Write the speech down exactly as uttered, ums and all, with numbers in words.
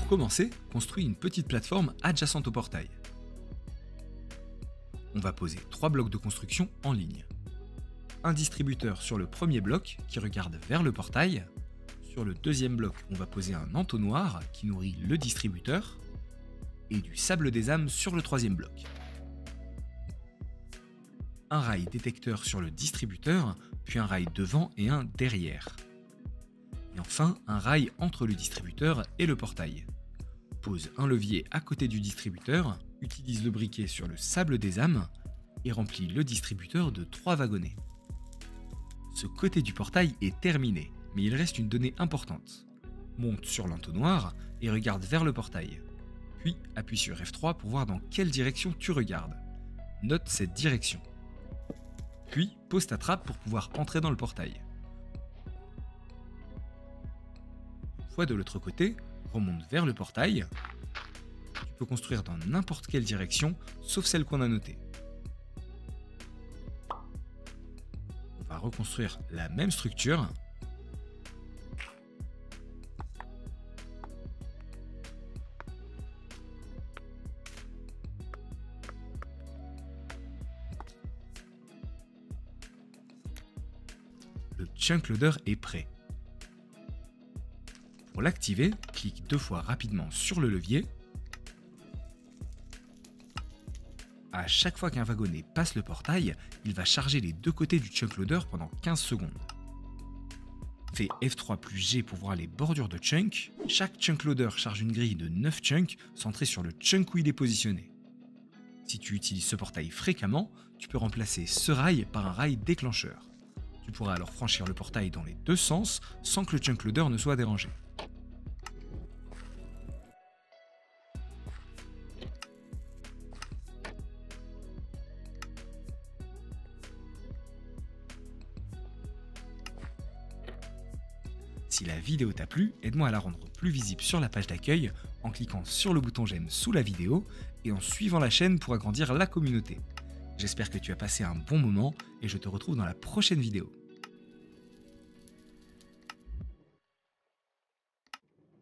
Pour commencer, construis une petite plateforme adjacente au portail. On va poser trois blocs de construction en ligne. Un distributeur sur le premier bloc qui regarde vers le portail. Sur le deuxième bloc, on va poser un entonnoir qui nourrit le distributeur. Et du sable des âmes sur le troisième bloc. Un rail détecteur sur le distributeur, puis un rail devant et un derrière. Et enfin, un rail entre le distributeur et le portail. Pose un levier à côté du distributeur, utilise le briquet sur le sable des âmes et remplis le distributeur de trois wagonnets. Ce côté du portail est terminé, mais il reste une donnée importante. Monte sur l'entonnoir et regarde vers le portail. Puis appuie sur F trois pour voir dans quelle direction tu regardes. Note cette direction. Puis pose ta trappe pour pouvoir entrer dans le portail. Une fois de l'autre côté, remonte vers le portail. Tu peux construire dans n'importe quelle direction, sauf celle qu'on a notée. On va reconstruire la même structure. Le chunk loader est prêt. Pour l'activer, clique deux fois rapidement sur le levier. À chaque fois qu'un wagonnet passe le portail, il va charger les deux côtés du chunk loader pendant quinze secondes. Fais F trois plus G pour voir les bordures de chunk. Chaque chunk loader charge une grille de neuf chunks centrée sur le chunk où il est positionné. Si tu utilises ce portail fréquemment, tu peux remplacer ce rail par un rail déclencheur. Tu pourras alors franchir le portail dans les deux sens sans que le chunk loader ne soit dérangé. Si la vidéo t'a plu, aide-moi à la rendre plus visible sur la page d'accueil en cliquant sur le bouton j'aime sous la vidéo et en suivant la chaîne pour agrandir la communauté. J'espère que tu as passé un bon moment et je te retrouve dans la prochaine vidéo.